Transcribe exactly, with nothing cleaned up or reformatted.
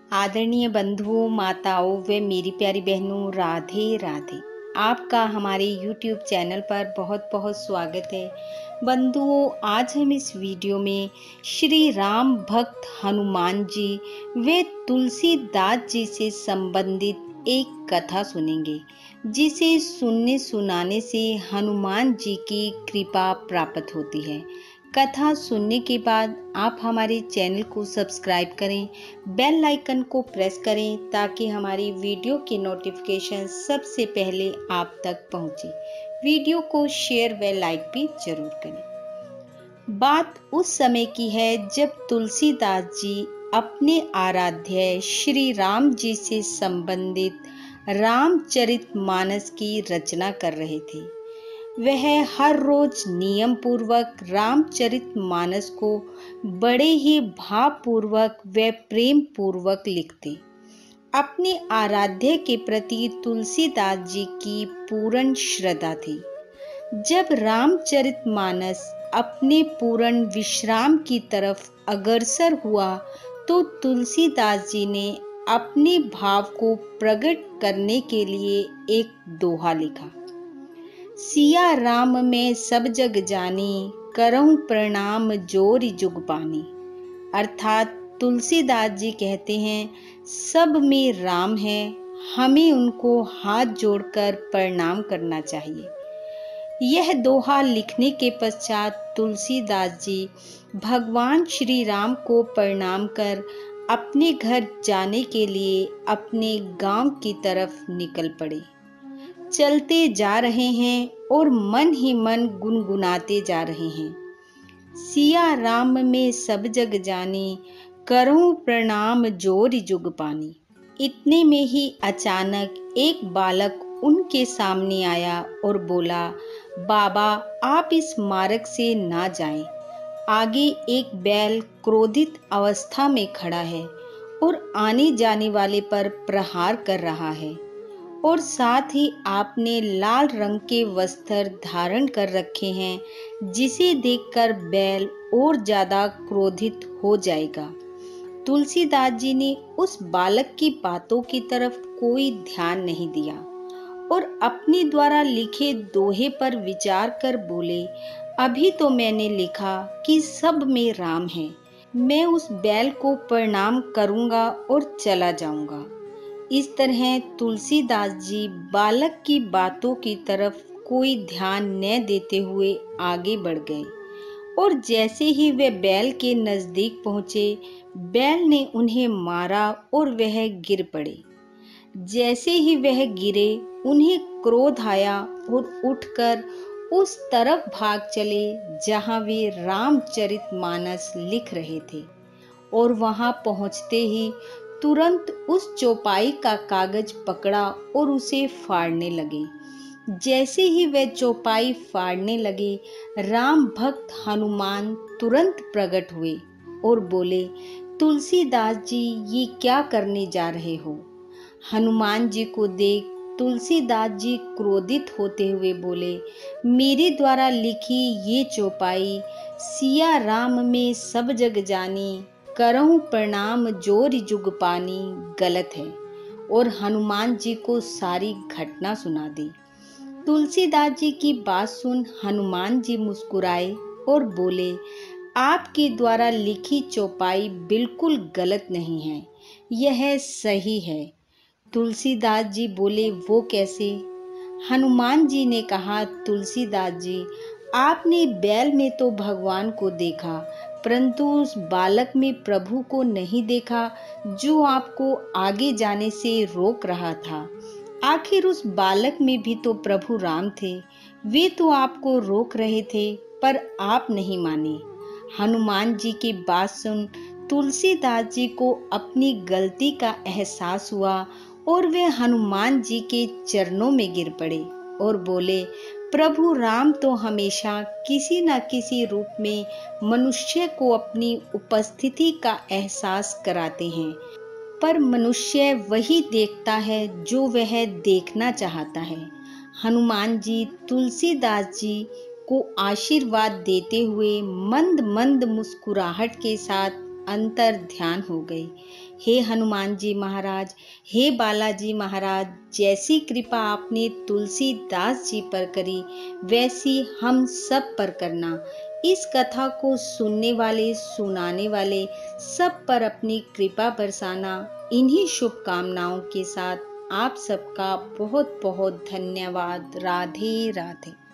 आदरणीय बंधुओं, माताओं व मेरी प्यारी बहनों, राधे राधे। आपका हमारे यूट्यूब चैनल पर बहुत बहुत स्वागत है। बंधुओं, आज हम इस वीडियो में श्री राम भक्त हनुमान जी व तुलसीदास जी से संबंधित एक कथा सुनेंगे, जिसे सुनने सुनाने से हनुमान जी की कृपा प्राप्त होती है। कथा सुनने के बाद आप हमारे चैनल को सब्सक्राइब करें, बेल आइकन को प्रेस करें ताकि हमारी वीडियो की नोटिफिकेशन सबसे पहले आप तक पहुंचे। वीडियो को शेयर व लाइक भी जरूर करें। बात उस समय की है जब तुलसीदास जी अपने आराध्य श्री राम जी से संबंधित रामचरितमानस की रचना कर रहे थे। वह हर रोज नियम पूर्वक रामचरितमानस को बड़े ही भावपूर्वक व प्रेम पूर्वक लिखते। अपने आराध्य के प्रति तुलसीदास जी की पूर्ण श्रद्धा थी। जब रामचरितमानस अपने पूर्ण विश्राम की तरफ अग्रसर हुआ तो तुलसीदास जी ने अपने भाव को प्रकट करने के लिए एक दोहा लिखा। सिया राम में सब जग जानी, करऊं प्रणाम जोरि जुग पानी। अर्थात तुलसीदास जी कहते हैं, सब में राम है, हमें उनको हाथ जोड़कर प्रणाम करना चाहिए। यह दोहा लिखने के पश्चात तुलसीदास जी भगवान श्री राम को प्रणाम कर अपने घर जाने के लिए अपने गांव की तरफ निकल पड़े। चलते जा रहे हैं और मन ही मन गुनगुनाते जा रहे हैं। सिया राम में सब जग जानी, करऊं प्रणाम जोरि जुग पानी। इतने में ही अचानक एक बालक उनके सामने आया और बोला, बाबा आप इस मार्ग से ना जाएं। आगे एक बैल क्रोधित अवस्था में खड़ा है और आने जाने वाले पर प्रहार कर रहा है, और साथ ही आपने लाल रंग के वस्त्र धारण कर रखे हैं, जिसे देखकर बैल और ज्यादा क्रोधित हो जाएगा। तुलसीदास जी ने उस बालक की बातों की तरफ कोई ध्यान नहीं दिया और अपने द्वारा लिखे दोहे पर विचार कर बोले, अभी तो मैंने लिखा कि सब में राम है, मैं उस बैल को प्रणाम करूंगा और चला जाऊंगा। इस तरह तुलसीदास जी बालक की बातों की तरफ कोई ध्यान न देते हुए आगे बढ़ गए, और जैसे ही वे बैल के नजदीक पहुंचे, बैल ने उन्हें मारा और वह गिर पड़े। जैसे ही वह गिरे, उन्हें क्रोध आया और उठकर उस तरफ भाग चले जहां वे रामचरितमानस लिख रहे थे, और वहां पहुंचते ही तुरंत उस चौपाई का कागज पकड़ा और उसे फाड़ने लगे। जैसे ही वे चौपाई फाड़ने लगे, राम भक्त हनुमान तुरंत प्रकट हुए और बोले, तुलसीदास जी ये क्या करने जा रहे हो? हनुमान जी को देख तुलसीदास जी क्रोधित होते हुए बोले, मेरे द्वारा लिखी ये चौपाई सिया राम में सब जग जानी, करऊं प्रणाम जोरि जुग पानी गलत है, और हनुमान जी को सारी घटना सुना दी। तुलसीदास जी की बात सुन हनुमान जी मुस्कुराए और बोले, आपके द्वारा लिखी चौपाई बिल्कुल गलत नहीं है, यह सही है। तुलसीदास जी बोले, वो कैसे? हनुमान जी ने कहा, तुलसीदास जी आपने बैल में तो भगवान को देखा, परंतु उस बालक में प्रभु को नहीं देखा, जो आपको आगे जाने से रोक रहा था। आखिर उस बालक में भी तो प्रभु राम थे, वे तो आपको रोक रहे थे, पर आप नहीं माने। हनुमान जी की बात सुन तुलसीदास जी को अपनी गलती का एहसास हुआ और वे हनुमान जी के चरणों में गिर पड़े और बोले, प्रभु राम तो हमेशा किसी न किसी रूप में मनुष्य को अपनी उपस्थिति का एहसास कराते हैं, पर मनुष्य वही देखता है जो वह देखना चाहता है। हनुमान जी तुलसीदास जी को आशीर्वाद देते हुए मंद मंद मुस्कुराहट के साथ अंतर ध्यान हो गए। हे हनुमान जी महाराज, हे बालाजी महाराज, जैसी कृपा आपने तुलसीदास जी पर करी वैसी हम सब पर करना। इस कथा को सुनने वाले, सुनाने वाले सब पर अपनी कृपा बरसाना। इन्हीं शुभकामनाओं के साथ आप सबका बहुत बहुत धन्यवाद। राधे राधे।